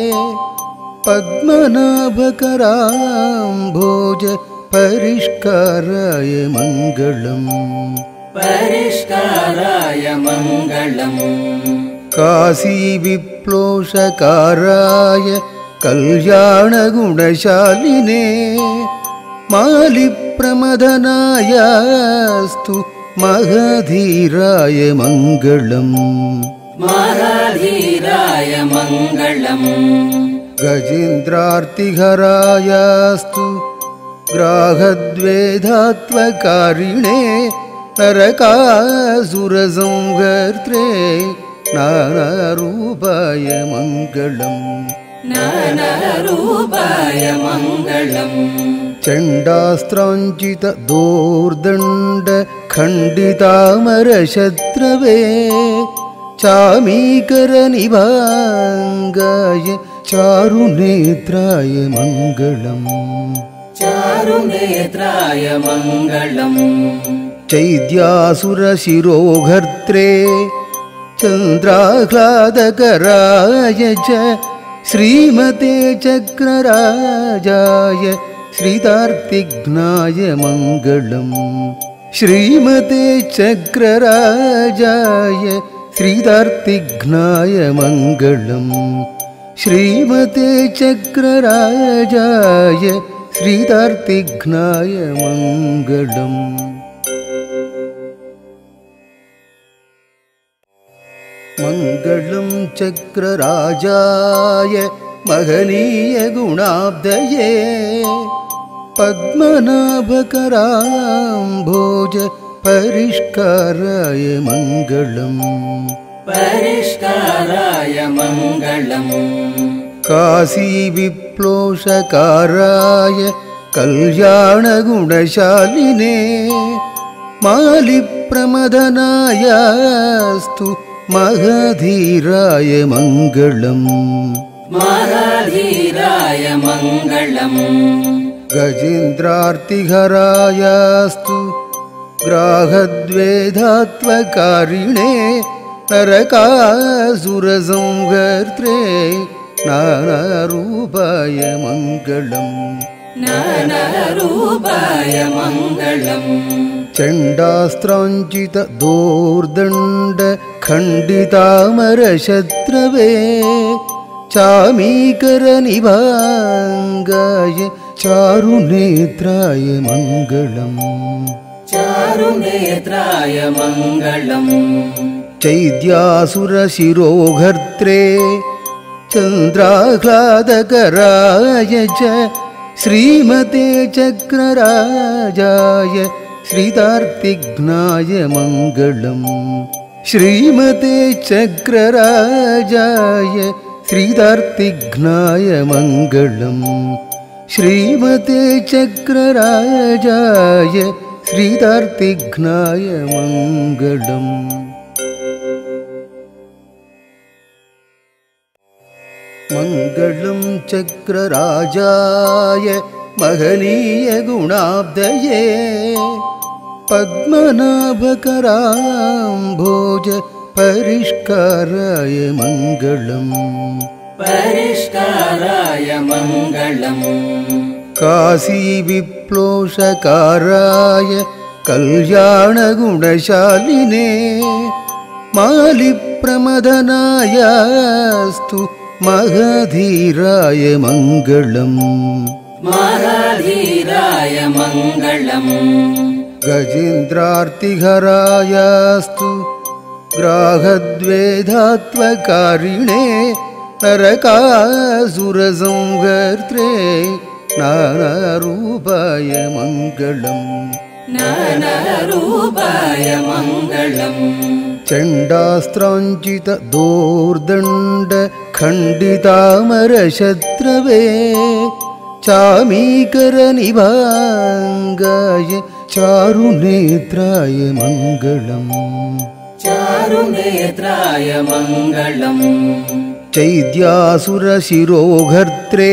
पद्मनाभकराम्भोज परिष्काराय मङ्गलम् परिष्काराय मङ्गलम् काशी विप्लोषकाराय कल्याणगुणशालिने मालिप्रमदनायास्तु महाधीराय मङ्गलम् महाधीराय मङ्गलम् गजेन्द्रार्तिहरायास्तु ग्राहद्वेधात्वकारिणे नरकासुरसंहर्त्रे नानारूपाय मङ्गलम् नानारूपाय मङ्गलम् चण्डास्त्राञ्चित दोर्दण्ड खण्डितामरशत्रवे चामीकरनिभाङ्गाय चारुनेत्राय मङ्गलम् चारुनेत्राय मङ्गलम् चैद्यासुरशिरोघर्त्रे चन्द्राह्लादकराय च श्रीमते चक्रराजाय श्रितार्तिघ्नाय मङ्गलम् श्रीमते चक्रराजाय श्रितार्तिघ्नाय मङ्गलम् श्रीमते चक्रराजाय श्रितार्तिघ्नाय मङ्गलम् मङ्गलं चक्रराजाय महनीय गुणाब्धये पद्मनाभकराम्भोज परिष्काराय मङ्गलम् परिष्काराय मङ्गलम् काशी विप्लोषकाराय कल्याणगुणशालिने मालिप्रमदनायास्तु महाधीराय मङ्गलम् महाधीराय मङ्गलम् गजेन्द्रार्तिहरायास्तु ग्राहद्वेधात्वकारिणे नरकासुरसंहर्त्रे नानारूपाय मङ्गलम् नानारूपाय मङ्गलम् चण्डास्त्राञ्चित दोर्दण्ड खण्डितामरशत्रवे चामीकरनिभाङ्गाय चारुनेत्राय मङ्गलम् चारुनेत्राय मङ्गलम् चैद्यासुरशिरोघर्त्रे चन्द्राह्लादकराय च श्रीमते चक्रराजाय श्रीतार्तिघ्नाय मङ्गलम् श्रीमते चक्रराजाय श्रीतार्तिघ्नाय मङ्गलम् श्रीमते चक्रराजाय श्रीतार्तिघ्नाय मङ्गलम्। मङ्गलं चक्रराजाय महनीय गुणाब्धये पद्मनाभकराम्भोज परिष्काराय मङ्गलम् परिष्काराय मङ्गलम् काशी विप्लोषकाराय कल्याणगुणशालिने मालिप्रमदनायास्तु महाधीराय मङ्गलम् महाधीराय मङ्गलम् गजेन्द्रार्तिहरायास्तु ग्राहद्वेधात्वकारिणे नरकासुरसंहर्त्रे नानारूपाय मङ्गलम् नानारूपाय मङ्गलम् चण्डास्त्राञ्चित दोर्दण्ड खण्डितामरशत्रवे चामीकरनिभाङ्गाय चारुनेत्राय मङ्गलम् चारुनेत्राय मङ्गलम् चैद्यासुरशिरोघर्त्रे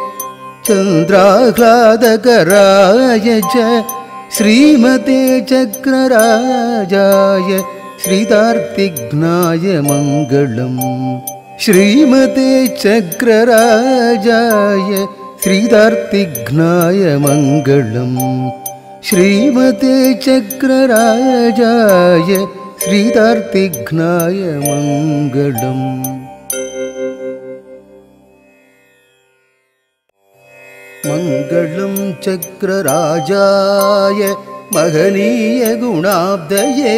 चन्द्राह्लादकराय च श्रीमते चक्रराजाय श्रीतार्तिघ्नाय मङ्गलम् श्रीमते चक्रराजाय श्रीतार्तिघ्नाय मङ्गलम् श्रीमते चक्रराजाय श्रीतार्तिघ्नाय मङ्गलम्। मङ्गलं चक्रराजाय महनीय गुणाब्धये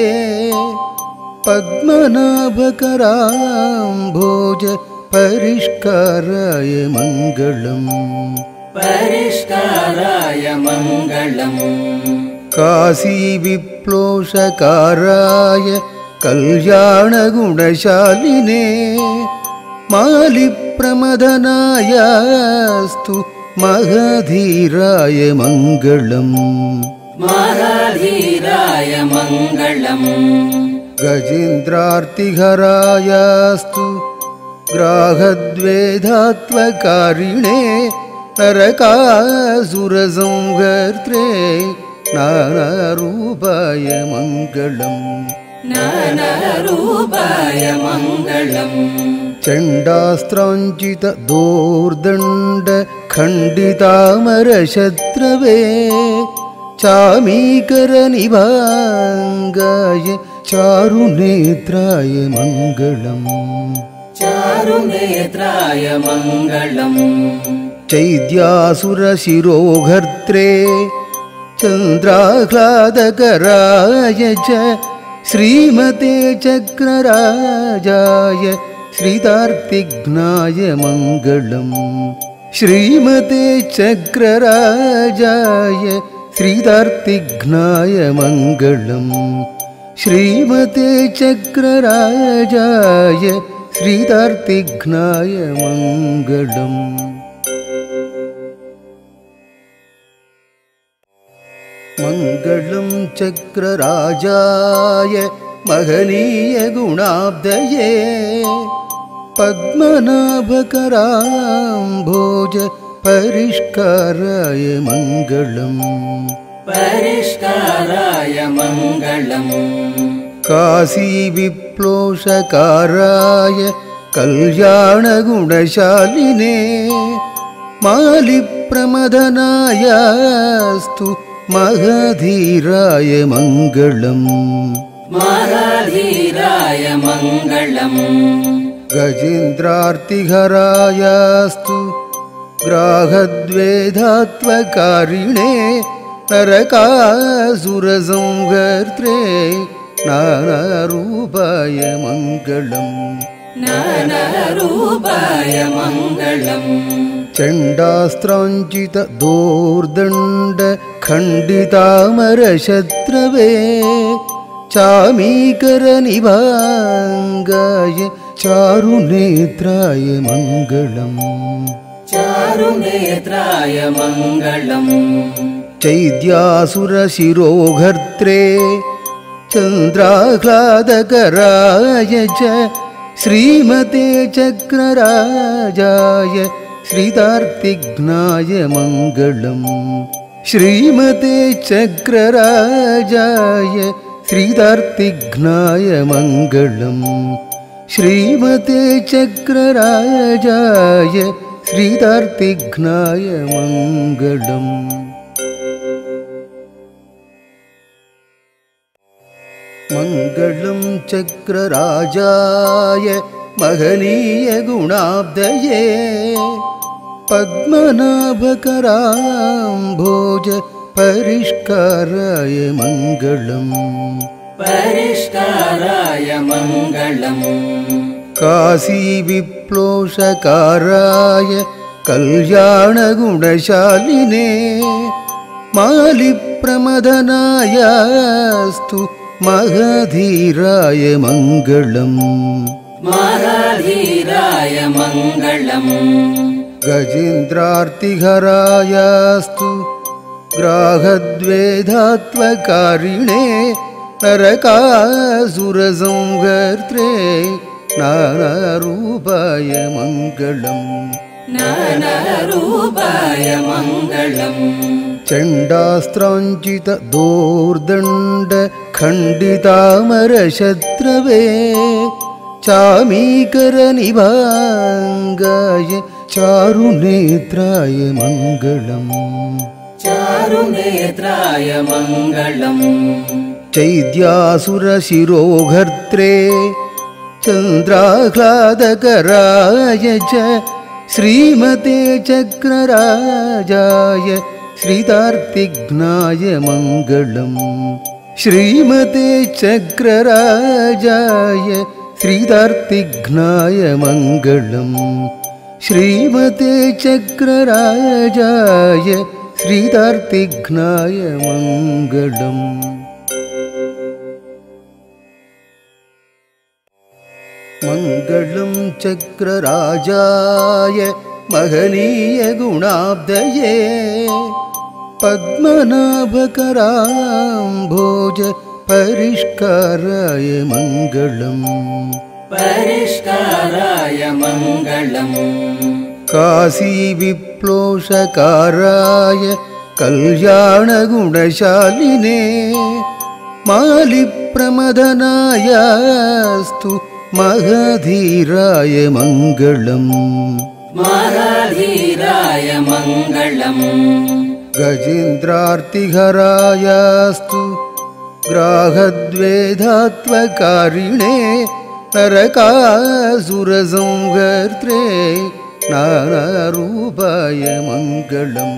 पद्मनाभकराम्भोज परिष्काराय मङ्गलम् परिष्काराय मङ्गलम् काशी विप्लोषकाराय कल्याणगुणशालिने मालिप्रमदनायास्तु महाधीराय मङ्गलम् महाधीराय मङ्गलम् गजेन्द्रार्तिहरायास्तु ग्राहद्वेधात्वकारिणे नरकासुरसंहर्त्रे नानारूपाय मङ्गलम् नानारूपाय मङ्गलम् चण्डास्त्राञ्चित दोर्दण्ड खण्डितामरशत्रवे चामीकरनिभाङ्गाय चारुनेत्राय मङ्गलम् चारुनेत्राय मङ्गलम् चैद्यासुरशिरोघर्त्रे चन्द्राह्लादकराय च श्रीमते चक्रराजाय श्रीतार्तिघ्नाय मङ्गलम् श्रीमते चक्रराजाय श्रीतार्तिघ्नाय मङ्गलम् श्रीमते चक्रराजाय श्रीतार्तिघ्नाय मङ्गलम्। मङ्गलं चक्रराजाय महनीय गुणाब्धये पद्मनाभकराम्भोज परिष्काराय मङ्गलम् परिष्काराय मङ्गलम् काशी विप्लोषकाराय कल्याणगुणशालिने मालिप्रमदनायास्तु महाधीराय मङ्गलम् महाधीराय मङ्गलम् गजेन्द्रार्तिहरायास्तु ग्राहद्वेधात्वकारिणे नरकासुरसंहर्त्रे नानारूपाय मङ्गलम् ज्ञानरूपाय मङ्गलम् चण्डास्त्राञ्चित दोर्दण्ड खण्डितामरशत्रवे चामीकर निभाङ्गाय चारुनेत्राय मङ्गलम् चारुनेत्राय मङ्गलम् चैद्यासुरशिरोघर्त्रे चन्द्राह्लादकराय च श्रीमते चक्रराजाय श्रितार्तिघ्नाय मङ्गलम् श्रीमते चक्रराजाय श्रितार्तिघ्नाय मङ्गलम् श्रीमते चक्रराजाय श्रितार्तिघ्नाय मङ्गलम् मङ्गलं चक्रराजाय महनीय गुणाब्धये पद्मनाभकराम्भोज परिष्काराय मङ्गलम् परिष्काराय मङ्गलम् काशी विप्लोषकाराय कल्याणगुणशालिने मालिप्रमदनायास्तु महधीराय मङ्गलम् महाधीराय मङ्गलम् गजेन्द्रार्तिहरायास्तु ग्राहद्वेधात्वकारिणे नरकासुरसंहर्त्रे नानारूपाय मङ्गलम् नानारूपाय मङ्गलम् चण्डास्त्राञ्चित दोर्दण्ड खण्डितामरशत्रवे चामीकर निभाङ्गाय चारुनेत्राय मङ्गलम् चारुनेत्राय मङ्गलम् चैद्यासुरशिरोघर्त्रे चन्द्राह्लादकराय च श्रीमते चक्रराजाय श्रितार्तिघ्नाय मङ्गलम् श्रीमते चक्रराजाय श्रितार्तिघ्नाय मङ्गलम् श्रीमते चक्रराजाय श्रितार्तिघ्नाय मङ्गलम् मङ्गलं चक्रराजाय महनीय गुणाब्धये पद्मनाभकराम्भोज परिष्काराय मङ्गलम् परिष्काराय मङ्गलम् काशी विप्लोषकाराय कल्याणगुणशालिने मालिप्रमदनायास्तु महधीराय मङ्गलम् महाधीराय मङ्गलम् गजेन्द्रार्तिहरायास्तु ग्राहद्वेधात्वकारिणे नरकासुरसंहर्त्रे नानारूपाय मङ्गलम्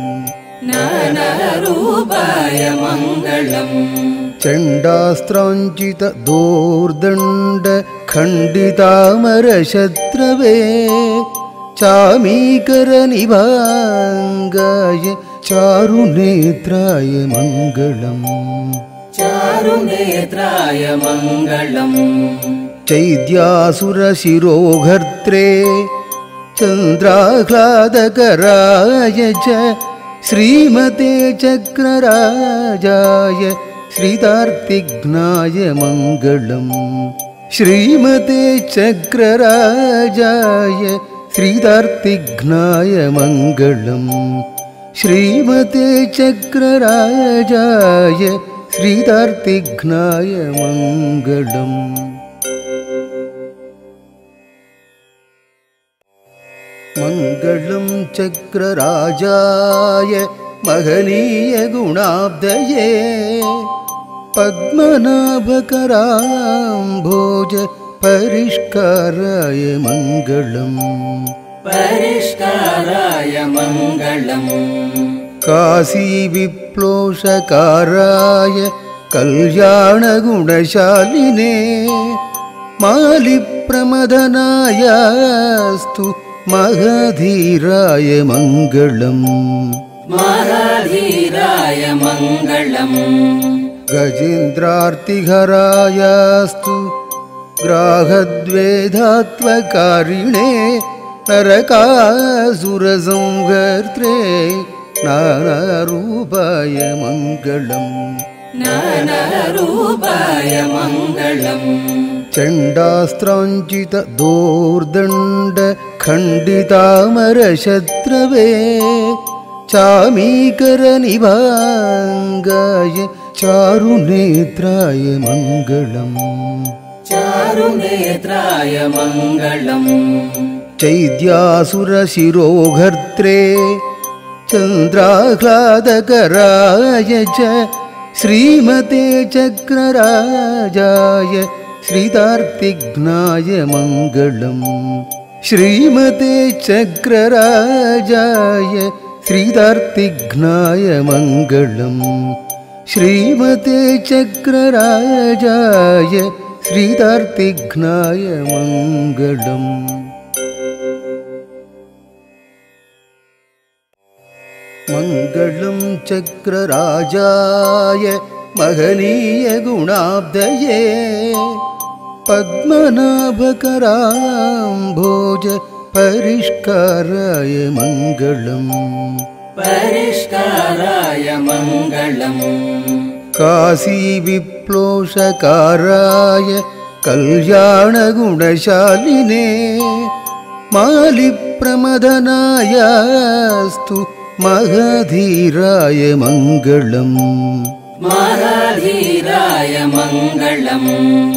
नानारूपाय मङ्गलम् चण्डास्त्राञ्चित दोर्दण्ड खण्डितामरशत्रवे चामीकर निभाङ्गाय चारुनेत्राय मङ्गलम् चारुनेत्राय मङ्गलम् चैद्यासुरशिरोघर्त्रे चन्द्राह्लादकराय च श्रीमते चक्रराजाय श्रितार्तिघ्नाय मङ्गलम् श्रीमते चक्रराजाय श्रितार्तिघ्नाय मङ्गलम् श्रीमते चक्रराजाय श्रितार्तिघ्नाय मङ्गलम् मङ्गलं चक्रराजाय महनीय गुणाब्धये पद्मनाभकराम्भोज परिष्काराय मङ्गलम् परिष्काराय मङ्गलम् काशी विप्लोषकाराय कल्याणगुणशालिने मालिप् मालिप्रमदनायास्तु महधीराय मङ्गलम् महधीराय मङ्गलम् गजेन्द्रार्तिहरायास्तु ग्राहद्वेधात्वकारिणे नरकासुरसंहर्त्रे नानारूपाय मङ्गलम् नानारूपाय मङ्गलम् चण्डास्त्राञ्चितदोर्दण्ड खण्डितामरशत्रवे चामीकरनिभाङ्गाय चारुनेत्राय मङ्गलम् चारुनेत्राय मङ्गलम् चैद्यासुरशिरोघर्त्रे चन्द्राह्लादकराय च श्रीमते चक्रराजाय श्रीतार्तिघ्नाय मङ्गलम् श्रीमते चक्रराजाय श्रीतार्तिघ्नाय मङ्गलम् श्रीमते चक्रराजाय श्रीतार्तिघ्नाय मङ्गलम् मङ्गलं चक्रराजाय महनीयगुणाब्धये पद्मनाभकराम्भोज परिष्काराय मङ्गलम् परिष्काराय मङ्गलम् काशीविप्लोषकाराय कल्याणगुणशालिने मालिप्रमदनायास्तु महधीराय मङ्गलम् महधीराय मङ्गलम्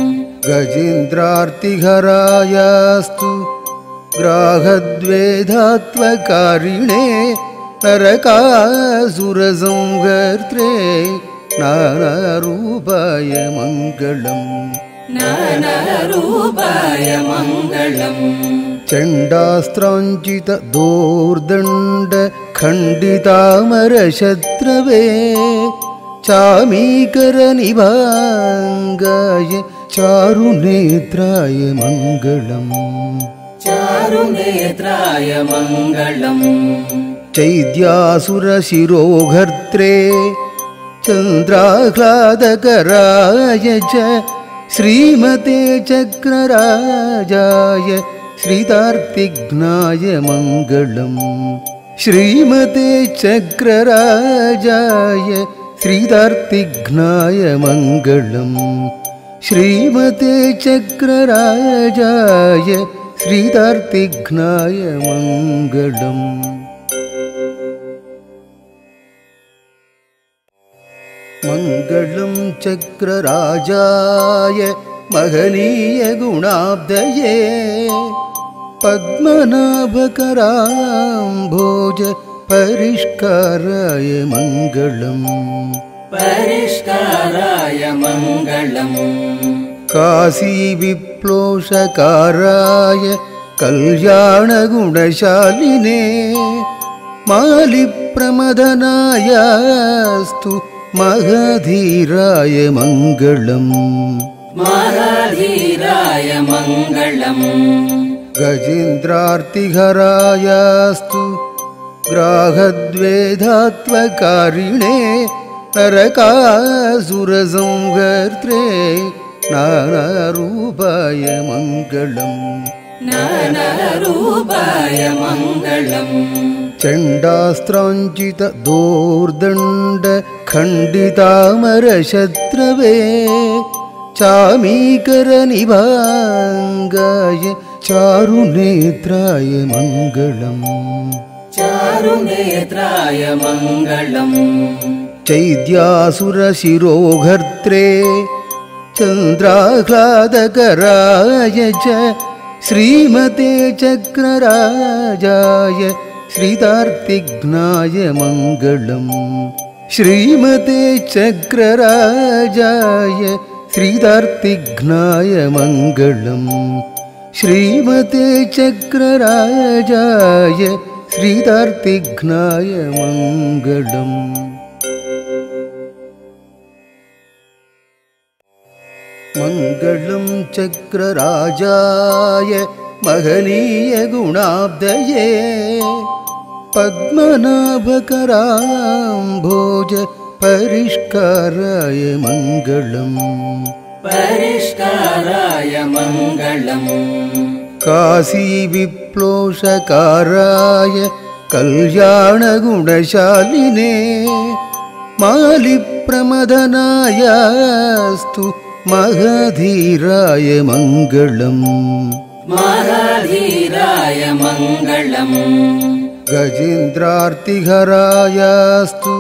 गजेन्द्रार्तिहरायास्तु ग्राहद्वेधात्वकारिणे नरकासुरसंहर्त्रे नानारूपाय मङ्गलम् नानारूपाय मङ्गलम् चण्डास्त्राञ्चितदोर्दण्ड खण्डितामरशत्रवे चामीकरनिभाङ्गाय चारुनेत्राय मङ्गलम् चारुनेत्राय मङ्गलम् चैद्यासुरशिरोघर्त्रे चन्द्राह्लादकराय च श्रीमते चक्रराजाय श्रीतार्तिघ्नाय मङ्गलम् श्रीमते चक्रराजाय श्रीतार्तिघ्नाय मङ्गलम् श्रीमते चक्रराजाय श्रीतार्तिघ्नाय मङ्गलम् मङ्गलं चक्रराजाय महनीयगुणाब्धये पद्मनाभकराम्भोज परिष्काराय मङ्गलम् परिष्काराय मङ्गलम् काशीविप्लोषकाराय कल्याणगुणशालिने मालिप्रमदनायास्तु महधीराय मङ्गलम् महधीराय मङ्गलम् गजेन्द्रार्तिहरायास्तु ग्राहद्वेधात्वकारिणे नरकासुरसंहर्त्रे नानारूपाय मङ्गलम् नानारूपाय मङ्गलम् चण्डास्त्राञ्चितदोर्दण्ड खण्डितामरशत्रवे चामीकरनिभाङ्गाय चारुनेत्राय मङ्गलम् चारुनेत्राय मङ्गलम् चैद्यासुरशिरोघर्त्रे चन्द्राह्लादकराय च श्रीमते चक्रराजाय श्रीतार्तिघ्नाय मङ्गलम् श्रीमते चक्रराजाय श्रीतार्तिघ्नाय मङ्गलम् श्रीमते चक्रराजाय श्रीतार्तिघ्नाय मङ्गलम् मङ्गलं चक्रराजाय महनीय गुणाब्धये पद्मनाभकराम्भोज परिष्काराय मङ्गलम् परिष्काराय मङ्गलम् काशी विप्लोषकाराय कल्याणगुणशालिने मालिप्रमदनायास्तु महधीराय मङ्गलम् महाधीराय मङ्गलम् गजेन्द्रार्तिहरायास्तु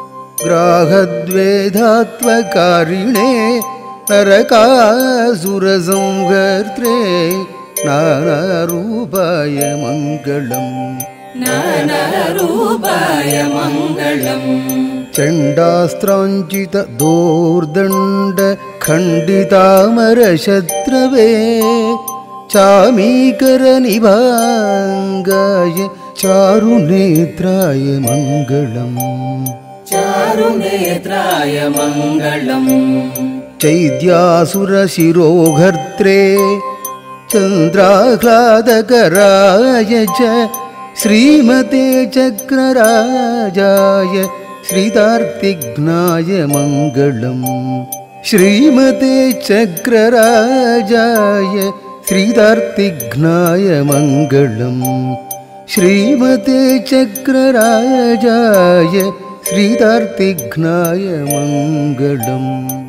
ग्राहद्वेधात्वकारिणे नरकासुरसंहर्त्रे नानारूपाय मङ्गलम् नानारूपाय मङ्गलम् चण्डास्त्राञ्चित दोर्दण्ड खण्डितामरशत्रवे चामीकरनिभाङ्गाय चारुनेत्राय मङ्गलम् चारुनेत्राय मङ्गलम् चैद्यासुरशिरोघर्त्रे चन्द्राह्लादकराय च श्रीमते चक्रराजाय श्रितार्तिघ्नाय मङ्गलम् श्रीमते चक्रराजाय श्रितार्तिघ्नाय मङ्गलम् श्रीमते चक्रराजाय श्रितार्तिघ्नाय मङ्गलम्।